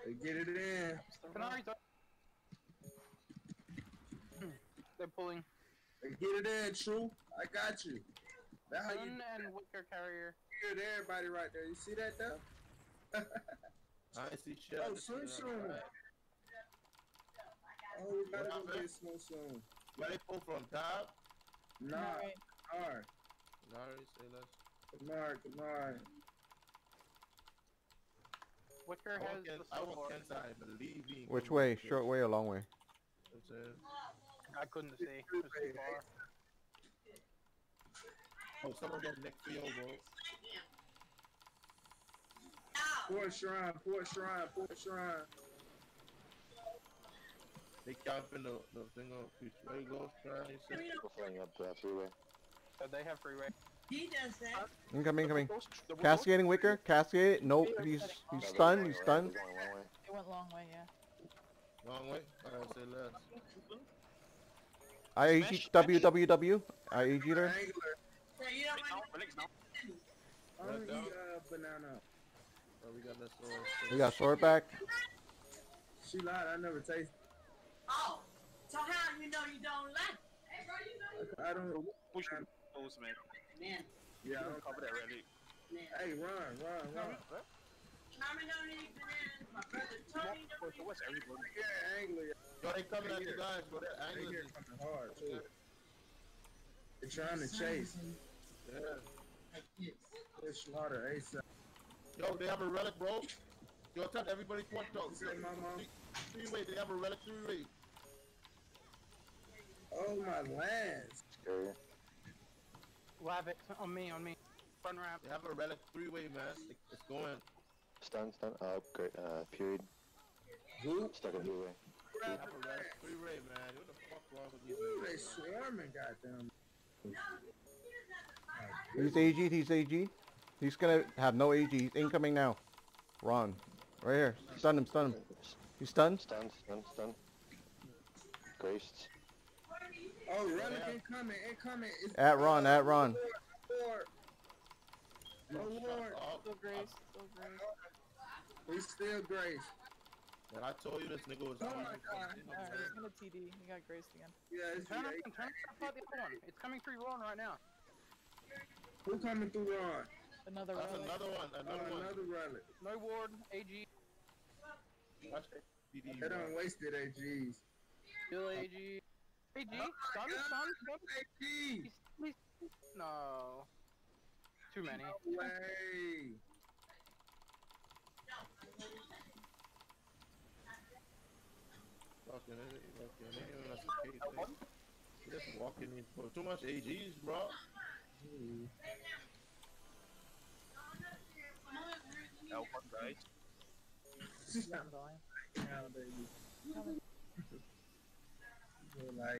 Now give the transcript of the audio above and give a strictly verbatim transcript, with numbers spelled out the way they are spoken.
They get it in. They're pulling. They get it in, True. I got you. That's how you Sun and Wicker Carrier. hear everybody right there. You see that though? I see shit. Oh, soon, soon. Oh, we gotta go get soon, soon. Where they pull from? Top? Nah, Nar. Nar, say less. Nar, Nar. Wicker has the I support. want Kensai, believe me. Which way? Short way or long way? I couldn't see. It was too far. Oh, someone get next to you, bro. Port Shrine, Port Shrine, Port Shrine. They camping the, the thing up. Where you go, Shrine? We're flying up the freeway. So they have freeway. He does that. Incoming, incoming. Cascading Wicker, cascade. Nope, he's he's stunned. He's stunned. It went long way, yeah. Long way? Alright, say less. I A G W W W. I A G'd her. Angler. So you don't want I don't eat uh, banana. Oh, we got this sword. We got sword back. She lied, I never tasted. Oh, so how you know you don't like it? Hey, bro, you know you I don't. Push him. Close, man. Man, Yeah, I don't Cover that rally. man. Hey, run, run, run. Tommy don't eat bananas. My brother Tony don't eat What's everybody? Yeah, angler. Yo, they coming at you guys, bro. They're They angling. here coming hard too. They're trying to chase. Yeah. like this. They're slaughter ASAP. Yo, they have a relic, bro. Yo, tell everybody point out. Say my mom. Three-way, they have a relic three-way. Oh my lands. Carrier. Lave it. On me, on me. Front ramp. They have a relic three-way, man. It's going. Stun, stun, uh, great, uh, period. Who? Stuck in freeway. They have a relic three-way, man. What the fuck wrong with these Ooh, they niggas? swarming, goddamn. He's A G'd. He's A G'd. He's gonna have no A G. He's incoming now. Run. Right here. Stun him. Stun him. He's stunned. Stun, stun, stun. Graced. Oh, relic incoming, incoming. It's At Ron. At Ron. Lord. Oh Lord. Oh, Still Grace, still Grace. He's still Grace. and I told you this nigga was Oh on. my God. Alright, he's gonna T D. He got Grace again. Yeah, it's Turn up yeah, and turn up the other one. It's coming through Ron right now. Who coming through Ron? Another That's relic. another one. Oh, Another one. another relic. No ward. A G. Watch it. D D, They bro. done wasted A Gs. Still A G. A G. Oh Stun, my stun, God, stun. A G. He's, he's, no. Too many. No way. Fucking idiot, fucking idiot, that's a case, man. Just walking in for too much A Gs, bro. L one, right? Volume. Yeah, baby. Coming. Like